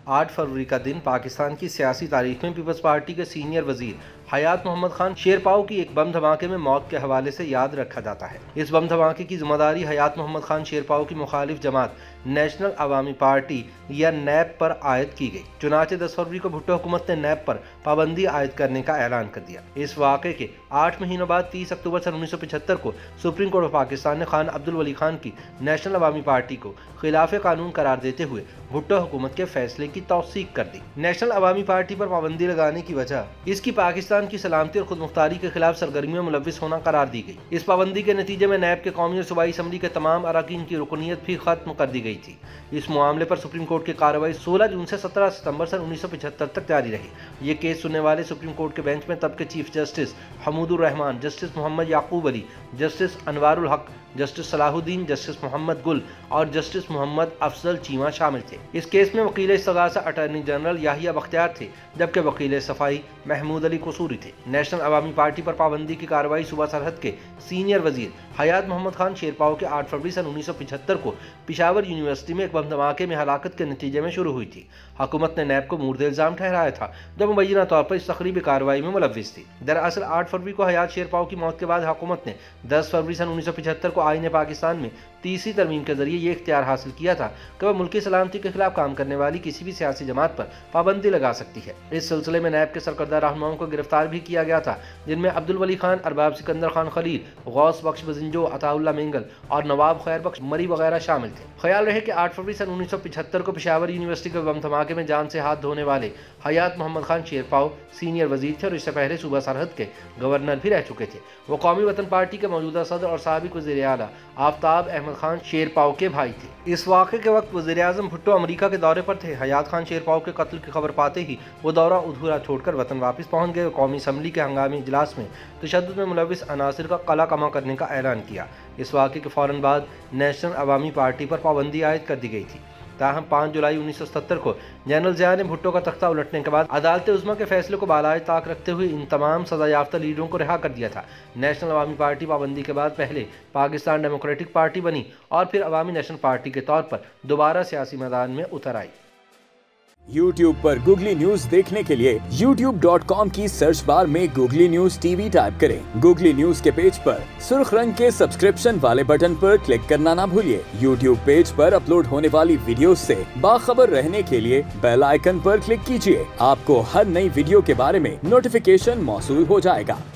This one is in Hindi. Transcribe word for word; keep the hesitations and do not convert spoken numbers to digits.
आठ फरवरी का दिन पाकिस्तान की सियासी तारीख में पीपल्स पार्टी के सीनियर वजीर हयात मोहम्मद खान शेरपाओ की एक बम धमाके में मौत के हवाले से याद रखा जाता है। इस बम धमाके की जिम्मेदारी हयात मोहम्मद खान शेरपाओ की मुखालिफ जमात नेशनल अवामी पार्टी या नैप पर आयद की गई। चुनाचे दस फरवरी को भुट्टो हुकूमत ने नैप पर पाबंदी आयद करने का ऐलान कर दिया। इस वाक़े के आठ महीनों बाद तीस अक्टूबर सन उन्नीस सौ पचहत्तर को सुप्रीम कोर्ट ऑफ पाकिस्तान ने खान अब्दुल वली खान की नेशनल अवामी पार्टी को खिलाफ कानून करार देते हुए भुट्टो हुकूमत के फैसले की तौसीक कर दी। नेशनल अवामी पार्टी पर पाबंदी लगाने की वजह इसकी पाकिस्तान की सलामती और खुद मुख्तारी के खिलाफ सरगर्मियों में मुलविस होना करार दी गई। इस पाबंदी के नतीजे में नैब के कौमी और सूबाई असम्बली के तमाम अरकान की रुकनीत भी खत्म कर दी गई थी। इस मामले पर सुप्रीम कोर्ट की कार्रवाई सोलह जून से सत्रह सितंबर सन उन्नीस सौ पचहत्तर तक जारी रही। ये केस सुनने वाले सुप्रीम कोर्ट के बेंच में तब के chief justice Hamidur Rahman, justice Mohammad Yaqub Ali, justice Anwarul Haq, justice Salahuddin, justice Mohammad गुल और जस्टिस मोहम्मद अफजल चीमा शामिल थे। इस केस में वकील इस्तगासा अटॉर्नी जनरल याहिया बख्तियार थे, जबकि वकील सफाई महमूद अली कसूरी थे। नेशनल अवामी पार्टी पर पाबंदी की कार्रवाई सूबा सरहद के सीनियर वजीर हयात मोहम्मद खान शेरपाओ के आठ फरवरी सन उन्नीस सौ पचहत्तर को पिशावर यूनिवर्सिटी में एक बम धमाके में हलाकत के नतीजे में शुरू हुई थी। हुकूमत ने नैब को मुर्द इल्जाम ठहराया था, जब मुबैना तौर पर इस तकरीबी कार्रवाई में मुलविस थी। दरअसल आठ फरवरी को हयात शेरपाओ की मौत के बाद हुकूमत ने दस फरवरी सन उन्नीस सौ पचहत्तर को आईन पाकिस्तान में तीसरी तरमीम के जरिए ये इख्तियार हासिल किया था कि वह मुल्की सलामती के खिलाफ काम करने वाली किसी भी सियासी जमात पर पाबंदी लगा सकती है। इस सिलसिले में नैब के सरकर्दा रहनुमाओं को गिरफ्तार भी किया गया था, जिनमें अब्दुल वली खान, अरबाब सिकंदर खान खलील, गौस बख्श बजिंजो, अताउल्ला मेंगल और नवाब खैर बख्श मरी वगैरह शामिल थे। ख्याल रहे कि आठ फरवरी सन उन्नीस सौ पचहत्तर को पिशावर यूनिवर्सिटी के बम धमाके में जान से हाथ धोने वाले हयात मोहम्मद खान शेरपाओ सीनियर वजीर थे और इससे पहले सूबा सरहद के गवर्नर भी रह चुके थे। वो कौमी वतन पार्टी के मौजूदा सदर और साबिक वज़ीर आला आफ्ताब अहमद खान शेरपाओ के भाई थे। इस वाक़े के वक्त वज़ीर आज़म भुट्टो अमरीका के दौरे पर थे। हयात खान शेरपाओ के कत्ल की खबर पाते ही वो दौरा अधूरा छोड़कर वतन वापस पहुंच गए। कौमी असम्बली के हंगामी इजलास में तशद्दुद में मुलविस अनासिर का कला कमा करने का ऐलान किया। इस वाक़े के फ़ौरन बाद नेशनल अवामी पार्टी पर पाबंदी आयद कर दी गई थी। ताहम पाँच जुलाई उन्नीस सौ सत्तर को जनरल ज़िया ने भुट्टो का तख्ता उलटने के बाद अदालत उज़्मा के फैसले को बालाए ताक रखते हुए इन तमाम सजा याफ्ता लीडरों को रिहा कर दिया था। नेशनल अवामी पार्टी पाबंदी के बाद पहले पाकिस्तान डेमोक्रेटिक पार्टी बनी और फिर अवामी नेशनल पार्टी के तौर पर दोबारा सियासी मैदान में उतर आई। यूट्यूब पर गूगली न्यूज देखने के लिए यूट्यूब डॉट कॉम की सर्च बार में गूगली न्यूज टीवी टाइप करें। गूगली न्यूज के पेज पर सुर्ख रंग के सब्सक्रिप्शन वाले बटन पर क्लिक करना ना भूलिए। यूट्यूब पेज पर अपलोड होने वाली वीडियोस से बाखबर रहने के लिए बेल आइकन पर क्लिक कीजिए। आपको हर नई वीडियो के बारे में नोटिफिकेशन मौसूल हो जाएगा।